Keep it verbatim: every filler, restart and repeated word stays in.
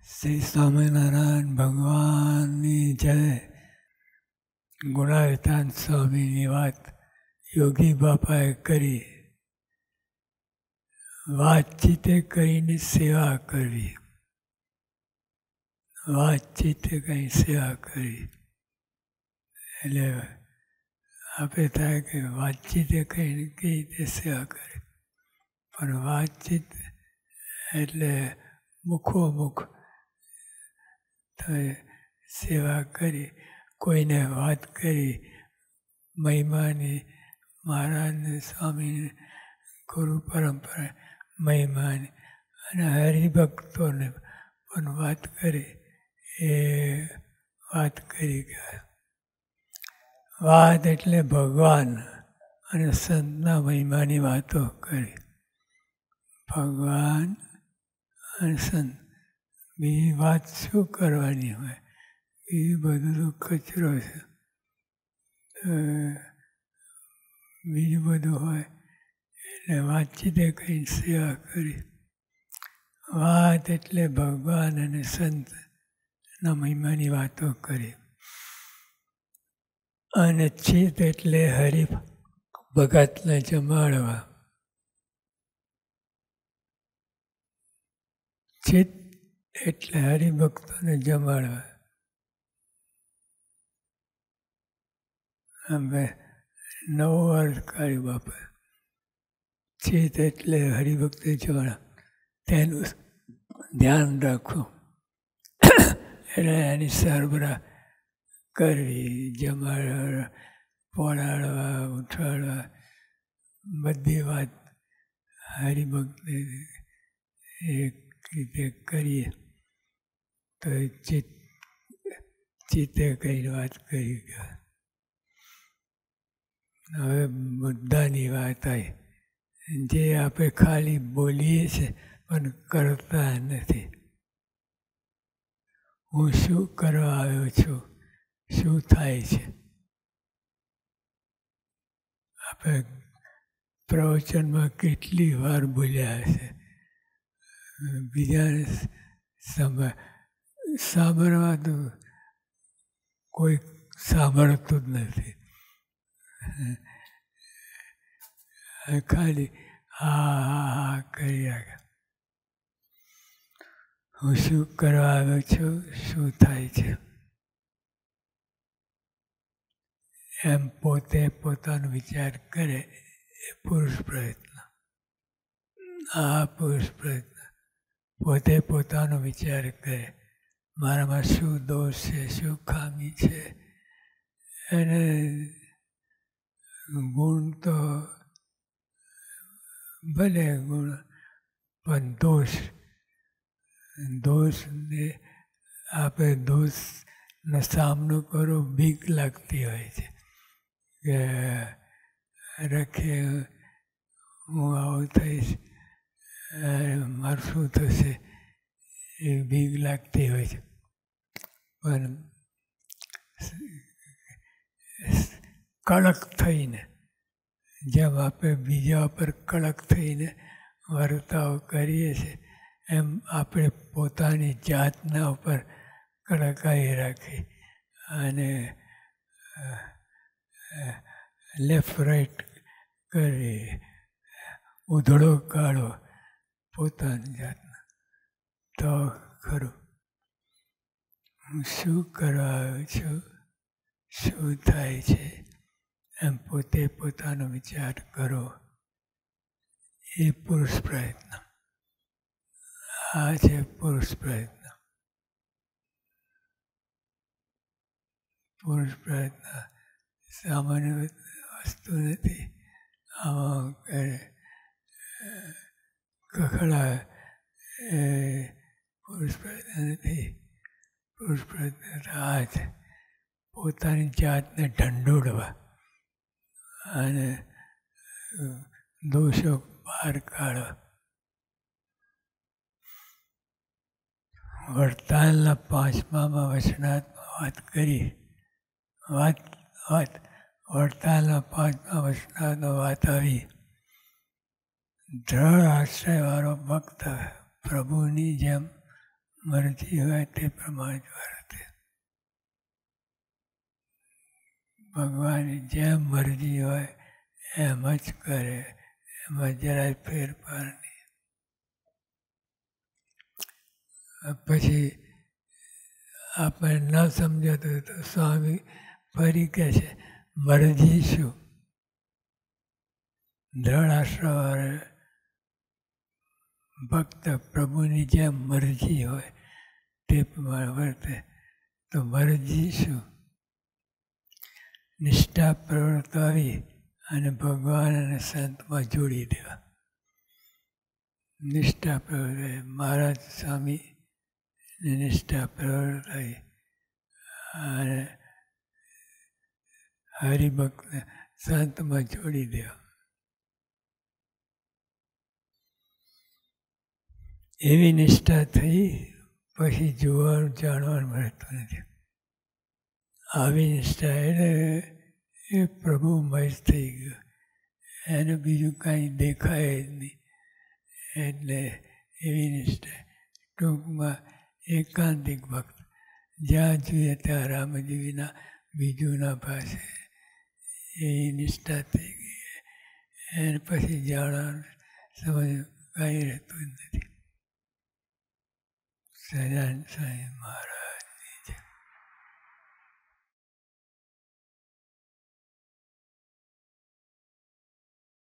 શ્રી સ્વામિનારાયણ ભગવાનની જય. ગુણાવતાન સ્વામીની વાત યોગી બાપાએ કરી. વાતચીતે કરીને સેવા કરવી. વાતચીતે કંઈ સેવા કરવી એટલે આપણે થાય કે વાતચીતે કંઈ કઈ રીતે સેવા કરી, પણ વાતચીત એટલે મુખોમુખ સેવા કરી. કોઈને વાત કરી મહિમાની, મહારાજને, સ્વામીને, ગુરુ પરંપરા મહિમાની, અને હરિભક્તોને પણ વાત કરી. એ વાત કરી ગયા. વાત એટલે ભગવાન અને સંતના મહિમાની વાતો કરી. ભગવાન અને સંત, બીજી વાત શું કરવાની હોય? બીજું બધું તો કચરો છે. બીજું બધું હોય એટલે વાતચીતે કંઈ સેવા કરી. વાત એટલે ભગવાન અને સંતના મહિમાની વાતો કરી. અને ચિત્ત એટલે હરિ ભગતને જમાડવા. ચિત્ત એટલે હરિભક્તોને જમાડવા. અમે નવો અર્થ કાઢ્યો બાપા. ચિત્ત એટલે હરિભક્તિ જમાડવા, તેનું ધ્યાન રાખવું. એટલે એની સરબરાહ કરવી, જમાડવા, પોળાડવા, ઉઠાડવા, બધી વાત હરિભક્તિ એક રીતે કરીએ તો ચિત્ત ચિત્તે કઈ વાત કરી ગયા. હવે બધાની વાત આવી, જે આપણે ખાલી બોલીએ છીએ પણ કરતા નથી. હું શું કરવા આવ્યો છું, શું થાય છે? આપણે પ્રવચનમાં કેટલી વાર બોલ્યા હશે, બીજાને સાંભળવા તો કોઈ સાંભળતું જ નથી. ખાલી હા હા હા કરી રાખે. હું શું કરવા આવ્યો છું, શું થાય છે, એમ પોતે પોતાનો વિચાર કરે એ પુરુષ પ્રયત્ન. આ પુરુષ પ્રયત્ન પોતે પોતાનો વિચાર કરે. મારામાં શું દોષ છે, શું ખામી છે. અને ગુણ તો ભલે ગુણ, પણ દોષ દોષને આપણે દોષનો સામનો કરો બીક લાગતી હોય છે કે રખે હું આવું થઈશ, મારું શું થશે, એ બીક લાગતી હોય છે. પણ કડક થઈને, જેમ આપણે બીજા પર કડક થઈને વર્તાવ કરીએ છીએ, એમ આપણે પોતાની જાતના ઉપર કડકાઈ રાખી અને લેફ્ટ રાઈટ કરી, ઉધડો કાઢો પોતાની જાતના. તો ખરું હું શું કરવા આવ્યો છું, શું થાય છે, એમ પોતે પોતાનો વિચાર કરો. એ પુરુષ પ્રયત્ન. આ છે પુરુષ પ્રયત્ન. પુરુષ પ્રયત્ન સામાન્ય વસ્તુ નથી. આમાં કખડા એ પુરુષ પ્રયત્ન નથી. પુરુષ પ્રયત્ન આ છે પોતાની જાતને ઢંઢોળવા અને દોષો બહાર કાઢવા. વડતાલના પાંચમામાં વચનાત્મા વાત કરી. વાત વાત વડતાલના પાંચમા વચનાત્મા વાત આવી. દ્રઢ આશ્રયવાળો ભક્ત પ્રભુની જેમ મરજી હોય તે પ્રમાણે જ વર્તે. ભગવાનની જેમ મરજી હોય એમ જ કરે, એમાં જરાય ફેરફાર નહીં. પછી આપણે ન સમજાતું તો સ્વામી ફરી કહે છે મરજી શું? દ્રઢાશ્રવાળે ભક્ત પ્રભુની જેમ મરજી હોય તે પ્રમાણે વર્તે તો મરજી શું? નિષ્ઠા પ્રવર્તાવી અને ભગવાન અને સંતમાં જોડી દેવા. નિષ્ઠા પ્રવર્તાવી મહારાજ સ્વામી નિષ્ઠા પ્રવર્તાવી અને હરિભક્તને સંતમાં જોડી દેવા. એવી નિષ્ઠા થઈ પછી જોવાનું જાણવાનું મળતું નથી. આવી નિષ્ઠા એટલે એ પ્રભુમય જ થઈ ગયો, એને બીજું કાંઈ દેખાય જ નહીં. એટલે એવી નિષ્ઠા ટૂંકમાં એકાંતિક ભક્ત જ્યાં જોઈએ ત્યાં રામજી વિના બીજું ના ભાષે એવી નિષ્ઠા થઈ ગઈ. એને પછી જાણવાનું સમજ કાંઈ રહેતું જ નથી. સહજાનંદ સ્વામી મહારાજ.